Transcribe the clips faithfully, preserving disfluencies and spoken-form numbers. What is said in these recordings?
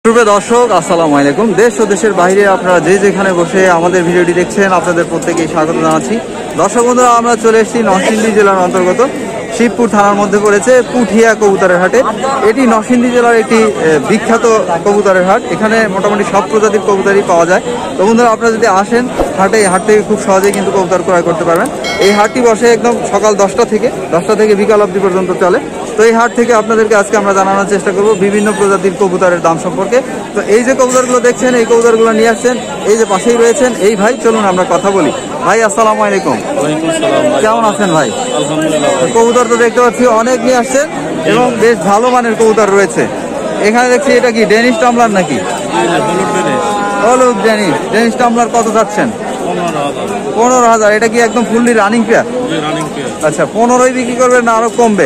প্রিয় দর্শক আসসালামু আলাইকুম। দেশ ও দেশের বাইরে আপনারা যে যেখানে বসে আমাদের ভিডিওটি দেখছেন আপনাদের প্রত্যেকেই স্বাগত জানাচ্ছি। দর্শক বন্ধুরা, আমরা চলে এসেছি নরসিংদী জেলার অন্তর্গত শিবপুর থানার মধ্যে পড়েছে পুঠিয়া কবুতরের হাটে। এটি নরসিংদী জেলার একটি বিখ্যাত কবুতরের হাট। এখানে মোটামুটি সব প্রজাতির কবুতরই পাওয়া যায়। তো বন্ধুরা, আপনারা যদি আসেন হাটে, হাট থেকে খুব সহজেই কিন্তু কবুতর ক্রয় করতে পারবেন। এই হাটটি বসে একদম সকাল দশটা থেকে দশটা থেকে বিকাল অবধি পর্যন্ত চলে। তো এই হাট থেকে আপনাদেরকে আজকে আমরা জানানোর চেষ্টা করব বিভিন্ন প্রজাতির কবুতরের দাম সম্পর্কে। তো এই যে কবুতরগুলো দেখছেন, এই কবুতরগুলো নিয়ে আসছেন এই যে পাশেই রয়েছেন এই ভাই। চলুন আমরা কথা বলি। ভাই আসসালামু আলাইকুম। কেমন আছেন ভাই? কবুতর তো দেখতে পাচ্ছি অনেক নিয়ে আসছেন এবং বেশ ভালো মানের কবুতর রয়েছে এখানে দেখছি। এটা কি ডেনিশ টাম্বলার নাকি? হলুদ ডেনিশ। ডেনিশ টাম্বলার কত চাচ্ছেন? পনেরো হাজার। এটা কি একদম ফুললি রানিং পেয়ার? আচ্ছা, পনেরোই বিক্রি করবেন না আরো কমবে?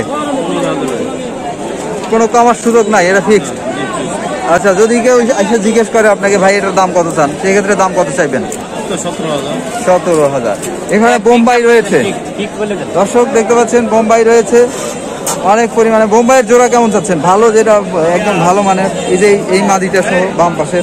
কোনো কমার সুযোগ নাই, এটা ফিক্সড। আচ্ছা, যদি কেউ এসে জিজ্ঞেস করে আপনাকে ভাই এটার দাম কত চান, সেক্ষেত্রে দাম কত চাইবেন? সতেরো হাজার। এখানে বোম্বাই রয়েছে দর্শক দেখতে পাচ্ছেন, বোম্বাই রয়েছে অনেক পরিমাণে। বোম্বাইয়ের জোড়া কেমন চাচ্ছেন? ভালো, যেটা একদম ভালো মানের, এই যে এই মাদিটা সহ বাম পাশে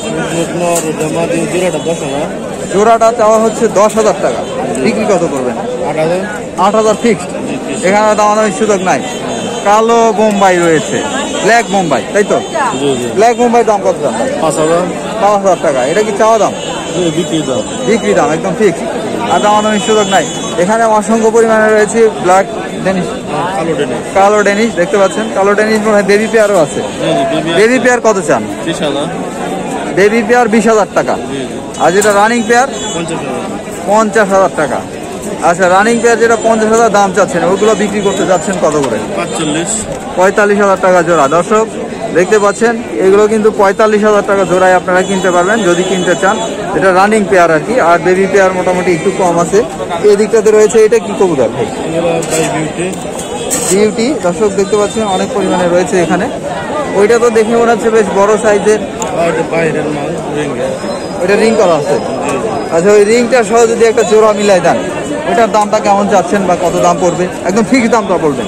জোড়াটা চাওয়া হচ্ছে দশ হাজার টাকা। বিক্রি কত করবেন? আট হাজার ফিক্সড। এখানে দামাদামির সুযোগ নাই। কালো বোম্বাই রয়েছে, ব্ল্যাক বোম্বাই, তাই তো? ব্ল্যাক বোম্বাই দাম কত? দাম পাঁচ হাজার পাঁচ হাজার টাকা। এটা কি চাওয়া দাম? বিক্রি দাম। বিক্রি দাম একদম ফিক্সড, আর দামাদামির সুযোগ নাই। এখানে অসংখ্য পরিমাণে রয়েছে ব্ল্যাক ডেনিশ, কালো ডেনিশ দেখতে পাচ্ছেন। কালো ডেনিশ বেবি পেয়ারও আছে। বেবি পেয়ার কত চান? বেবি পেয়ার বিশ হাজার টাকা। আর যেটা রানিং পেয়ার পঞ্চাশ হাজার টাকা। আচ্ছা, রানিং পেয়ার যেটা পঞ্চাশ হাজার দাম চাচ্ছেন, ওগুলো বিক্রি করতে যাচ্ছেন কত করে? পঁয়তাল্লিশ হাজার টাকা জোড়া। দর্শক দেখতে পাচ্ছেন, এগুলো কিন্তু পঁয়তাল্লিশ হাজার টাকা জোড়ায় আপনারা কিনতে পারবেন যদি কিনতে চান। এটা রানিং পেয়ার আর কি। আর বেবি পেয়ার মোটামুটি একটু কম আছে। এই দিকটাতে রয়েছে, এটা কি কবুতর? বিউটি। দর্শক দেখতে পাচ্ছেন অনেক পরিমাণে রয়েছে এখানে। ওইটা তো দেখে মনে হচ্ছে বেশ বড় সাইজের। ওইটা রিং করা আছে। আচ্ছা, ওই রিংটা সহ যদি একটা জোড়া মিলাই দেন, ওইটার দামটা কেমন চাচ্ছেন বা কত দাম পড়বে? একদম ফিক্স দামটা বলবেন।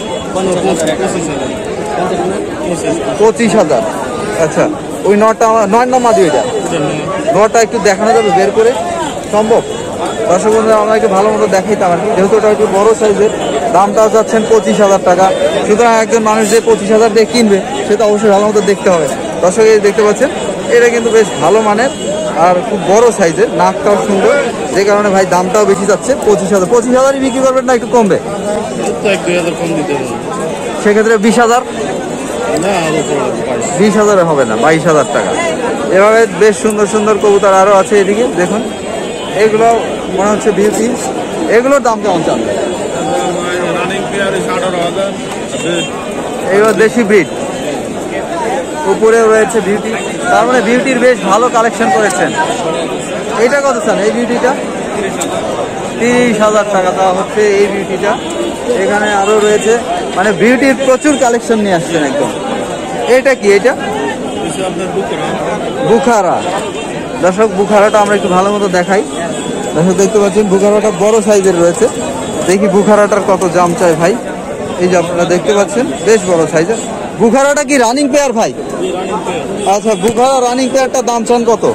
পঁচিশ হাজার। আচ্ছা, ওই নটা নয় নাম মাদি, ওইটা নটা একটু দেখানো যাবে বের করে? সম্ভব? দর্শক বন্ধুরা, আমরা একটু ভালো মতো দেখাইতাম আর কি, যেহেতু ওটা একটু বড় সাইজের। দামটাও চাচ্ছেন পঁচিশ হাজার টাকা। সুতরাং একজন মানুষ যে পঁচিশ হাজার দিয়ে কিনবে, সেটা অবশ্যই ভালো মতো দেখতে হবে। দর্শক এই দেখতে পাচ্ছেন, এটা কিন্তু বেশ ভালো মানের আর খুব বড় সাইজের, নাকটাও সুন্দর, যে কারণে ভাই দামটাও বেশি যাচ্ছে। পঁচিশ হাজার পঁচিশ হাজারই বিক্রি করবেন না একটু কমবে? সেক্ষেত্রে বিশ হাজার বিশ হাজারে হবে না, বাইশ হাজার টাকা। এভাবে বেশ সুন্দর সুন্দর কবুতর আরও আছে এদিকে দেখুন। এগুলো মনে হচ্ছে বিউটি। এগুলোর দাম কেমন চান? এগুলো দেশি ব্রিড। উপরেও রয়েছে বিউটি, তার মানে বিউটির বেশ ভালো কালেকশন করেছেন। এইটা কত চান? এই বিউটিটা তিরিশ হাজার টাকা দেওয়া হচ্ছে এই বিউটিটা। এখানে আরো রয়েছে, মানে বিউটির প্রচুর কালেকশন নিয়ে আসছেন একদম। এটা কি? এটা বুখারা। দর্শক, বুখারাটা আমরা একটু ভালো মতো দেখাই। দর্শক দেখতে পাচ্ছেন, বুখারাটা বড় সাইজের রয়েছে। দেখি বুখারাটার কত দাম চাই ভাই। এই যে আপনারা দেখতে পাচ্ছেন, বেশ বড় সাইজের। বুখারাটা কি রানিং পেয়ার ভাই? আচ্ছা, বুখারা রানিং পেয়ারটার দাম চান কত?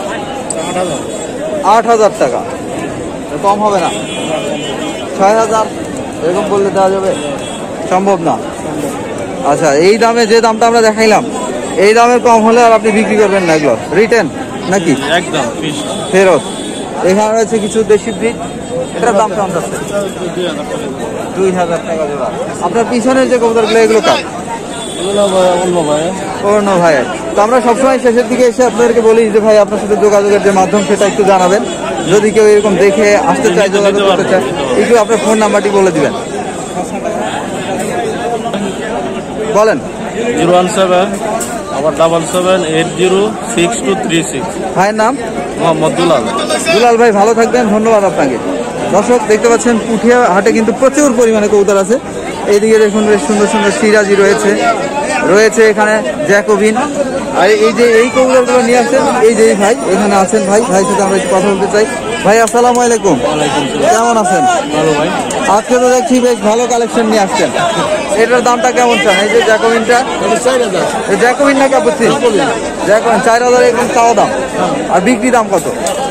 আট হাজার টাকা। কম হবে না? ছয় হাজার এরকম বললে দেওয়া যাবে? সম্ভব না। আচ্ছা, এই দামে যে দামটা আমরা দেখাইলাম, এই দামের কম হলে আর আপনি বিক্রি করবেন না? এগুলো রিটেন নাকি একদম ফেরত? এখানে রয়েছে কিছু দেশি ব্রিড। এটার দাম কেমন যাচ্ছে? দুই হাজার টাকা জোড়া। আপনার পিছনের যে কবুতরগুলো, এগুলো কার? অন্য ভাই। তো আমরা সবসময় শেষের দিকে এসে আপনাদেরকে বলি যে ভাই, আপনার সাথে যোগাযোগের যে মাধ্যম সেটা একটু জানাবেন। যদি কেউ এরকম দেখে আসতে চায়, যোগাযোগ করতে চায়, একটু আপনার ফোন নাম্বারটি বলে দিবেন। বলেন। জিরো ওয়ান সেভেন আবার double seven eight zero six two three six. ভাইয়ের নাম? মোহাম্মদ দুলাল। দুলাল ভাই, ভালো থাকবেন, ধন্যবাদ আপনাকে। দর্শক দেখতে পাচ্ছেন, পুঠিয়া হাটে কিন্তু প্রচুর পরিমাণে কবুতর আছে। এইদিকে দেখুন, বেশ সুন্দর সুন্দর সিরাজি রয়েছে রয়েছে এখানে জ্যাকোবিন। আর এই যে এই কবুতরগুলো নিয়ে আসছেন, এই যে ভাই এখানে আছেন, ভাই ভাই সাথে আমরা একটু কথা বলতে চাই। ভাই আসসালামু আলাইকুম, কেমন আছেন? ভালো ভাই। আজকে তো দেখছি বেশ ভালো কালেকশন নিয়ে আসছেন। এটার দামটা কেমন চান? এই যে জ্যাকোবিনটা, জ্যাকোবিন না ক্যাপুচিন? জ্যাকোবিন চার হাজার একদম চাওয়া দাম। আর বিক্রি দাম কত?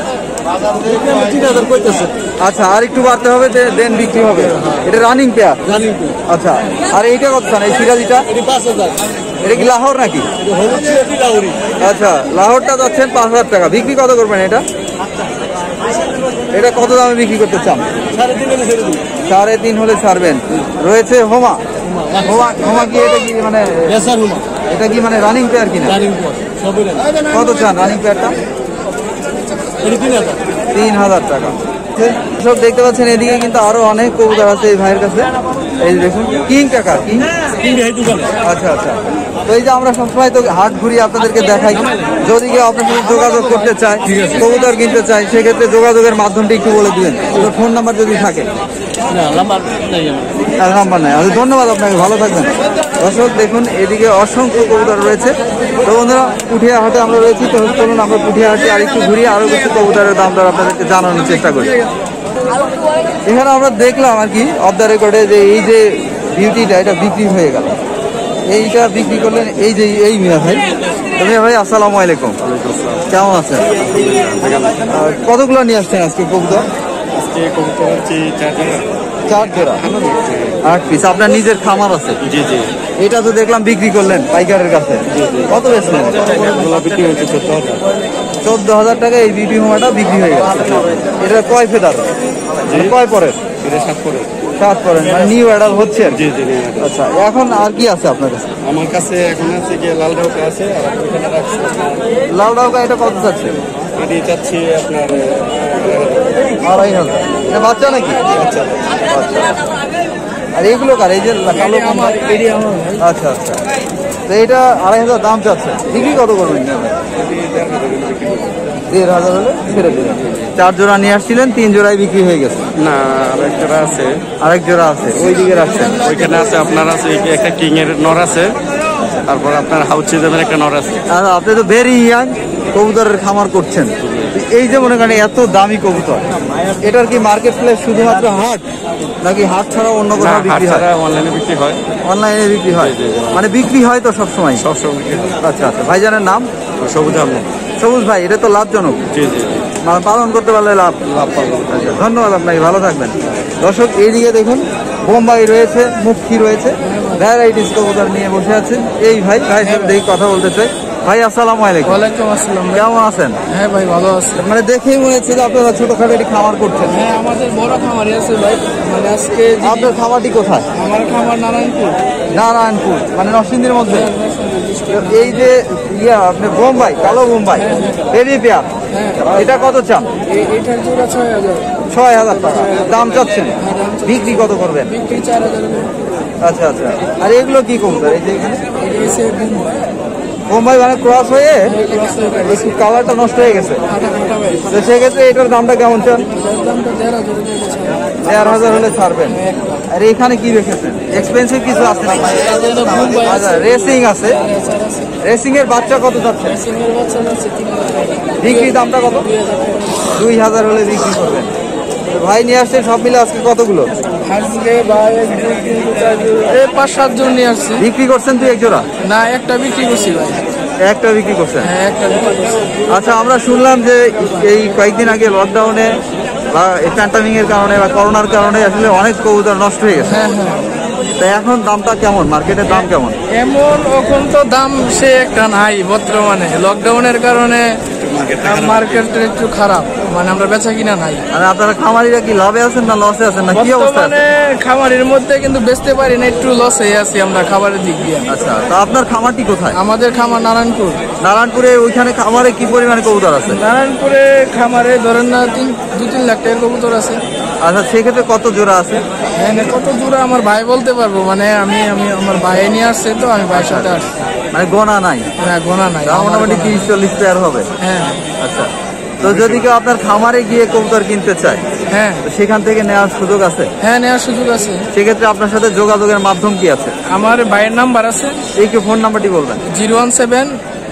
আচ্ছা, আর একটু বাড়তে হবে, দেন বিক্রি হবে। এটা রানিং পেয়ার। আচ্ছা, আর এইটা কত চান? এই সিরাজিটা এটা কি লাহোর নাকি? আচ্ছা, লাহোরটা যাচ্ছেন পাঁচ হাজার টাকা। বিক্রি কত করবেন এটা? এটা কত দামে বিক্রি করতে চান? সাড়ে তিন হলে ছাড়বেন। রয়েছে হোমা, হোমা হোমা কি এটা কি মানে এটা কি মানে রানিং পেয়ার কিনা? কত চান রানিং পেয়ারটা? তিন হাজার টাকা। সব দেখতে পাচ্ছেন এদিকে কিন্তু আরো অনেক কবুতর আছে এই ভাইয়ের কাছে। এই দেখুন কিং কাকা, কিং। আচ্ছা আচ্ছা, তো এই যে আমরা সবসময় তো হাট ঘুরি আপনাদেরকে দেখাই, যদি কেউ আপনার সাথে যোগাযোগ করতে চায়, কবুতর কিনতে চায়, সেক্ষেত্রে যোগাযোগের মাধ্যমটা একটু বলে দিবেন, ফোন নাম্বার যদি থাকে। নাম্বার নাই। আচ্ছা, ধন্যবাদ আপনাকে, ভালো থাকবেন। দর্শক দেখুন এদিকে অসংখ্য কবুতর রয়েছে। তো বন্ধুরা পুঠিয়া হাটে আমরা রয়েছি, তো চলুন আমরা পুঠিয়া হাটে আর একটু ঘুরিয়ে আরো কিছু কবুতরের দাম দর আপনাদেরকে জানানোর চেষ্টা করি। এখানে আমরা দেখলাম আর কি অফ দ্য রেকর্ডে যে এই যে বিউটিটা এটা বিক্রি হয়ে গেল, এইটা বিক্রি করলেন এই যে এই মিয়া ভাই। মিয়া ভাই আসসালামু আলাইকুম, কেমন আছেন? কতগুলো নিয়ে আসছেন আজকে কবুতর? চার জোড়া, আট পিস। আপনার নিজের খামার আছে? জি জি। এটা তো দেখলাম বিক্রি করলেন পাইকারের কাছে, কত বেচলেন? বিক্রি হয়েছে চোদ্দ হাজার চোদ্দ হাজার টাকা এই বিউটি হোমাটা বিক্রি হয়ে গেছে। এটা কয় ফেদার, কয় পরের? এটা সাত পরে। সাত পরেন, মানে নিউ অ্যাডাল হচ্ছে। জি জি। আচ্ছা, এখন আর কি আছে আপনার কাছে? আমার কাছে এখন আছে কি লাল ডাউকা আছে, আর ওইখানে রাখছি লাল ডাউকা। এটা কত চাচ্ছে? এটি চাচ্ছি আপনার আড়াই হাজার। এটা বাচ্চা নাকি? আচ্ছা। আর এইগুলো কার? এই যে কালো কোনটা? আচ্ছা আচ্ছা, তো এটা আড়াই হাজার দাম চাচ্ছে, বিক্রি কত করবেন? দেড় হাজার হলে ছেড়ে দেবেন। চার জোড়া নিয়ে আসছিলেন, তিন জোড়ায় বিক্রি হয়ে গেছে। না, আরেক জোড়া আছে। আরেক জোড়া আছে ওই দিকে রাখছেন? ওইখানে আছে আপনার, আছে একটা কিং এর নর আছে, তারপর আপনার হাউস সিজনের একটা নর আছে। আর আপনি তো ভেরি ইয়াং, কবুতরের খামার করছেন, এই যে মনে করেন এত দামি কবুতর, এটার কি মার্কেট প্লেস শুধুমাত্র হাট নাকি হাট ছাড়া অন্য কোথাও বিক্রি হয়? অনলাইনে বিক্রি হয়। অনলাইনে বিক্রি হয়, মানে বিক্রি হয় তো সবসময়? সবসময় বিক্রি হয়। আচ্ছা আচ্ছা, ভাইজানের নাম? সবুজ আহমেদ। সবুজ ভাই, এটা তো লাভজনক। জি জি, মানে পালন করতে পারলে লাভ লাভ পাবো। আচ্ছা, ধন্যবাদ আপনাকে, ভালো থাকবেন। দর্শক এইদিকে দেখুন বোম্বাই রয়েছে, মুক্তি রয়েছে, ভ্যারাইটিস কবুতর নিয়ে বসে আছেন এই ভাই। ভাই সাথে দেখি কথা বলতে চাই। ভাই আসসালামু আলাইকুম। ওয়ালাইকুম আসসালাম। কেমন আছেন? হ্যাঁ ভাই, ভালো আছি। মানে দেখেই মনে হচ্ছে যে আপনারা ছোটখাটো একটি খামার করছেন। হ্যাঁ, আমাদের বড় খামারই আছে ভাই। মানে আজকে যে- আপনার খামারটি কোথায়? আমার খামার নারায়ণপুর। নারায়ণপুর, মানে নরসিংদীর মধ্যে। এই যে ইয়া আপনি বোম্বাই, কালো বোম্বাই বেবি পেয়ার, এটা কত চান? এই- এইটার জোড়া ছয় হাজার। ছয় হাজার টাকা দাম চাচ্ছেন, বিক্রি কত করবেন? বিক্রি চার হাজার। আচ্ছা আচ্ছা, আর এগুলো কি কবুতর? এই যে এখানে এটা এসে বোম্বাই। বোম্বাই মানে ক্রস হয়ে ক্রস হয়ে গেছে। কালারটা নষ্ট হয়ে গেছে, ফাটা ফাটা ভাই। তো সেক্ষেত্রে এটার দামটা কেমন চান? এটার দামটা দেড় হাজার টাকা ছাড়। দেড় হাজার হলে ছাড়বেন। আর এখানে কি রেখেছেন? এক্সপেন্সিভ কিছু আছে নাকি? এটা বোম্বাই আচ্ছা, আছে। রেসিং আছে। চার আছে। রেসিং এর বাচ্চা কত চাচ্ছেন? সিঙ্গেল বাচ্চা আছে তিন হাজার টাকা। বিক্রি দামটা কত? দুই হাজার টাকা। দুই হাজার হলে বিক্রি করবেন। তো ভাই নিয়ে আসছেন সব মিলে আজকে কতগুলো? আজকে ভাই এক দুই তিন চার এই পাঁচ সাত জন নিয়ে আসছি। বিক্রি করছেন তুই এক জোড়া? না, একটা বিক্রি করছি ভাই। একটা বিক্রি করছেন? হ্যাঁ, একটা বিক্রি করছি। আচ্ছা, আমরা শুনলাম যে এই কয়েকদিন আগে লকডাউনে বা প্যান্ডামিং এর কারণে বা করোনার কারণে আসলে অনেক কবুতর নষ্ট হয়ে গেছে। হ্যাঁ হ্যাঁ, তো এখন দামটা কেমন, মার্কেটের দাম কেমন? এমন এখন তো দাম সে একটা নাই বর্তমানে। লকডাউনের কারণে মার্কেট একটু খারাপ, মানে আমরা বেচা কিনা নাই। মানে আপনারা খামারিরা কি লাভে আছেন না লসে আছেন, না কি অবস্থা? বর্তমানে খামারের মধ্যে কিন্তু বেচতে পারি না, একটু লসে আছি আমরা খাবারের দিক দিয়ে। আচ্ছা, তো আপনার খামারটি কোথায়? আমাদের খামার নারায়ণপুর। নারায়ণপুরে। ওইখানে খামারে কি পরিমাণে কবুতর আছে? নারায়ণপুরে খামারে ধরেন না তিন দু তিন লাখ টাকার কবুতর আছে। আচ্ছা, সেক্ষেত্রে কত জোড়া আছে? হ্যাঁ, কত দূরে আমার ভাই বলতে পারবো, মানে আমি আমি আমার ভাই নিয়ে আসছে, তো আমি ভাইয়ের সাথে আসছি। মানে গোনা নাই? হ্যাঁ, গোনা নাই। তাও মোটামুটি তিরিশ চল্লিশ পেয়ার হবে। হ্যাঁ আচ্ছা, তো যদি কেউ আপনার খামারে গিয়ে কবুতর কিনতে চায়, হ্যাঁ তো সেখান থেকে নেওয়ার সুযোগ আছে? হ্যাঁ, নেওয়ার সুযোগ আছে। সেক্ষেত্রে আপনার সাথে যোগাযোগের মাধ্যম কি আছে? আমার ভাইয়ের নাম্বার আছে, একটু ফোন নাম্বারটি বলবেন। Zero one seven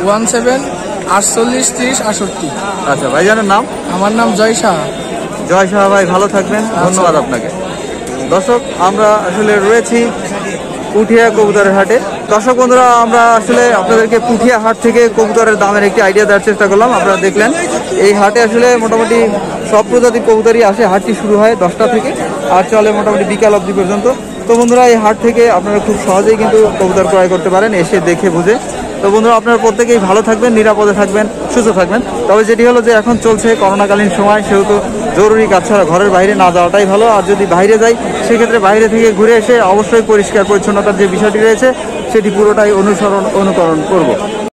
one seven আটচল্লিশ ত্রিশ আটষট্টি। আচ্ছা, ভাইজানের নাম? আমার নাম জয় শাহ। জয় শাহ ভাই, ভালো থাকবেন, ধন্যবাদ আপনাকে। দর্শক, আমরা আসলে রয়েছি পুঠিয়া কবুতরের হাটে। দর্শক বন্ধুরা, আমরা আসলে আপনাদেরকে পুঠিয়া হাট থেকে কবুতরের দামের একটি আইডিয়া দেওয়ার চেষ্টা করলাম। আপনারা দেখলেন এই হাটে আসলে মোটামুটি সব প্রজাতির কবুতরই আসে। হাটটি শুরু হয় দশটা থেকে আর চলে মোটামুটি বিকাল অবধি পর্যন্ত। তো বন্ধুরা, এই হাট থেকে আপনারা খুব সহজেই কিন্তু কবুতর ক্রয় করতে পারেন এসে দেখে বুঝে। তো বন্ধুরা, আপনারা প্রত্যেকেই ভালো থাকবেন, নিরাপদে থাকবেন, সুস্থ থাকবেন। তবে যেটি হলো যে এখন চলছে করোনাকালীন সময়, সেহেতু জরুরি কাজ ছাড়া ঘরের বাইরে না যাওয়াটাই ভালো। আর যদি বাইরে যাই সেক্ষেত্রে বাইরে থেকে ঘুরে এসে অবশ্যই পরিষ্কার পরিচ্ছন্নতার যে বিষয়টি রয়েছে সেটি পুরোটাই অনুসরণ অনুকরণ করব।